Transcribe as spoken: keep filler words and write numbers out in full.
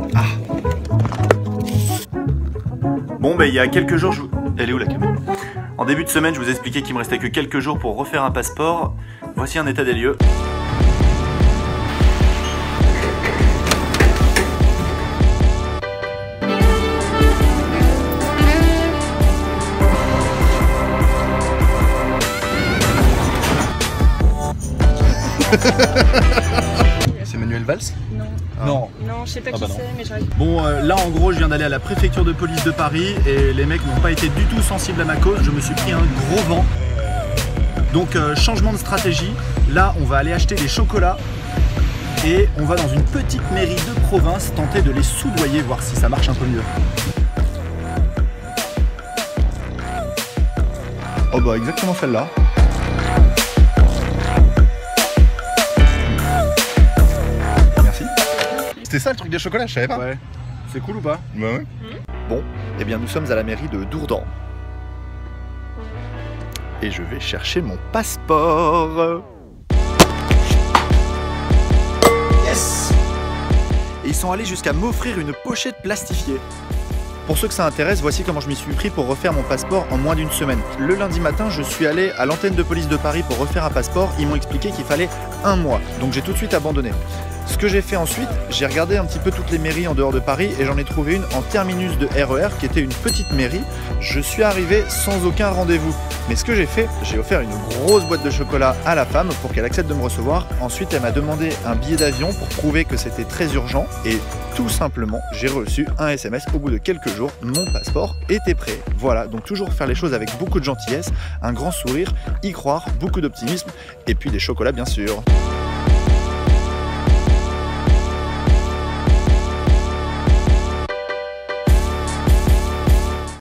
Ah. Bon, bah il y a quelques jours, je vous... Elle est où la caméra? En début de semaine, je vous ai expliqué qu'il me restait que quelques jours pour refaire un passeport. Voici un état des lieux. C'est Manuel Valls? Non. Ah. Non. Non, je sais pas Ah qui bah non. c'est, mais j'arrive. Bon, euh, là en gros, je viens d'aller à la préfecture de police de Paris et les mecs n'ont pas été du tout sensibles à ma cause. Je me suis pris un gros vent. Donc, euh, changement de stratégie. Là, on va aller acheter des chocolats et on va dans une petite mairie de province tenter de les soudoyer, voir si ça marche un peu mieux. Oh bah exactement celle-là. Merci. C'était ça le truc des chocolats, je savais pas. Ouais. C'est cool ou pas? Bah ouais. Bon, eh bien nous sommes à la mairie de Dourdan. Et je vais chercher mon passeport. Yes! Et ils sont allés jusqu'à m'offrir une pochette plastifiée. Pour ceux que ça intéresse, voici comment je m'y suis pris pour refaire mon passeport en moins d'une semaine. Le lundi matin, je suis allé à l'antenne de police de Paris pour refaire un passeport. Ils m'ont expliqué qu'il fallait un mois, donc j'ai tout de suite abandonné. Ce que j'ai fait ensuite, j'ai regardé un petit peu toutes les mairies en dehors de Paris et j'en ai trouvé une en terminus de R E R qui était une petite mairie. Je suis arrivé sans aucun rendez-vous. Mais ce que j'ai fait, j'ai offert une grosse boîte de chocolat à la femme pour qu'elle accepte de me recevoir. Ensuite, elle m'a demandé un billet d'avion pour prouver que c'était très urgent. Et tout simplement, j'ai reçu un S M S au bout de quelques jours. Mon passeport était prêt. Voilà, donc toujours faire les choses avec beaucoup de gentillesse, un grand sourire, y croire, beaucoup d'optimisme et puis des chocolats bien sûr.